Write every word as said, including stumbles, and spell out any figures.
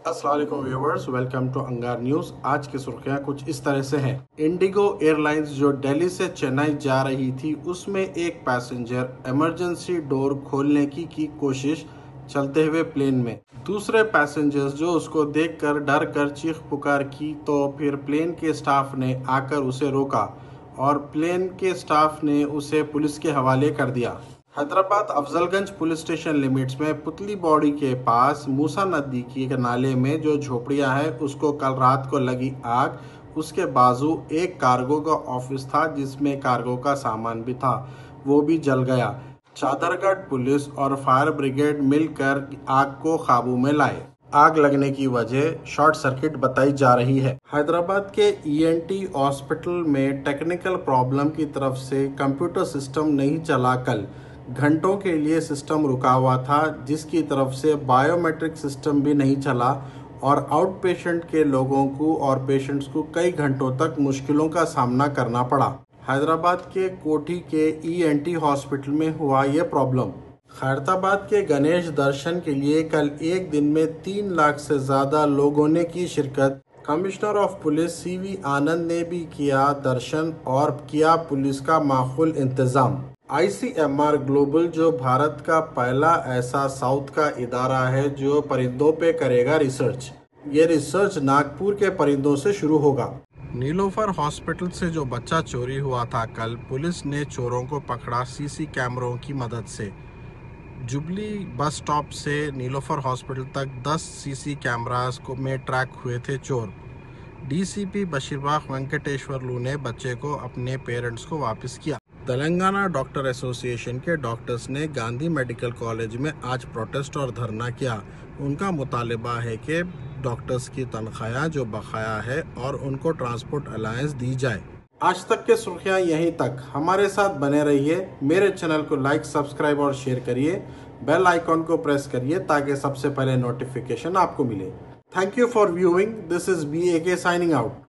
अस्सलाम वालेकुम viewers, welcome to Angaar news. आज की सुर्खियां कुछ इस तरह से हैं। इंडिगो एयरलाइंस जो दिल्ली से चेन्नई जा रही थी, उसमें एक पैसेंजर इमरजेंसी डोर खोलने की की कोशिश चलते हुए प्लेन में। दूसरे पैसेंजर्स जो उसको देखकर डर कर चीख पुकार की, तो फिर प्लेन के स्टाफ ने आकर उसे रोका और प्लेन के स्टाफ ने उसे पुलिस के हवाले कर दिया। Hyderabad Afzalgunj police station limits में पुतली बॉडी के पास मूसा नदी की नाले में जो झोपड़ियां हैं, उसको कल रात को लगी आग। उसके बाजू एक कार्गो का ऑफिस था जिसमें कार्गो का सामान भी था, वो भी जल गया। चादरगढ़ पुलिस और फायर ब्रिगेड मिलकर आग को काबू में लाए। आग लगने की वजह शॉर्ट सर्किट बताई जा रही है। हैदराबाद के ईएनटी हॉस्पिटल में टेक्निकल प्रॉब्लम की तरफ से कंप्यूटर सिस्टम नहीं चला। कल घंटों के लिए सिस्टम रुका हुआ था, जिसकी तरफ से बायोमेट्रिक सिस्टम भी नहीं चला और आउट पेशेंट के लोगों को और पेशेंट्स को कई घंटों तक मुश्किलों का सामना करना पड़ा। हैदराबाद के कोठी के ईएनटी हॉस्पिटल में हुआ ये प्रॉब्लम। खैरताबाद के गणेश दर्शन के लिए कल एक दिन में तीन लाख से ज्यादा लोगों ने की शिरकत। कमिश्नर ऑफ पुलिस सीवी आनंद ने भी किया दर्शन और किया पुलिस का माकूल इंतजाम। आईसीएमआर ग्लोबल जो भारत का पहला ऐसा साउथ का इदारा है जो परिंदों पे करेगा रिसर्च। ये रिसर्च नागपुर के परिंदों से शुरू होगा। नीलोफर हॉस्पिटल से जो बच्चा चोरी हुआ था, कल पुलिस ने चोरों को पकड़ा सीसी कैमरों की मदद से। जुबली बस स्टॉप से नीलोफर हॉस्पिटल तक दस सीसी कैमरास को में ट्रैक हुए थे चोर। डीसीपी बशीरबाग वेंकटेश्वर लू ने बच्चे को अपने पेरेंट्स को वापस किया। तेलंगाना डॉक्टर एसोसिएशन के डॉक्टर्स ने गांधी मेडिकल कॉलेज में आज प्रोटेस्ट और धरना किया। उनका मुतालिबा है कि डॉक्टर्स की तनख्वाह जो बकाया है और उनको ट्रांसपोर्ट अलायंस दी जाए। आज तक के सुर्खियां यहीं तक। हमारे साथ बने रहिए। मेरे चैनल को लाइक, सब्सक्राइब और शेयर करिए। बेल आइकॉन को प्रेस करिए ताकि सबसे पहले नोटिफिकेशन आपको मिले। Thank you for viewing. This is B A K signing out.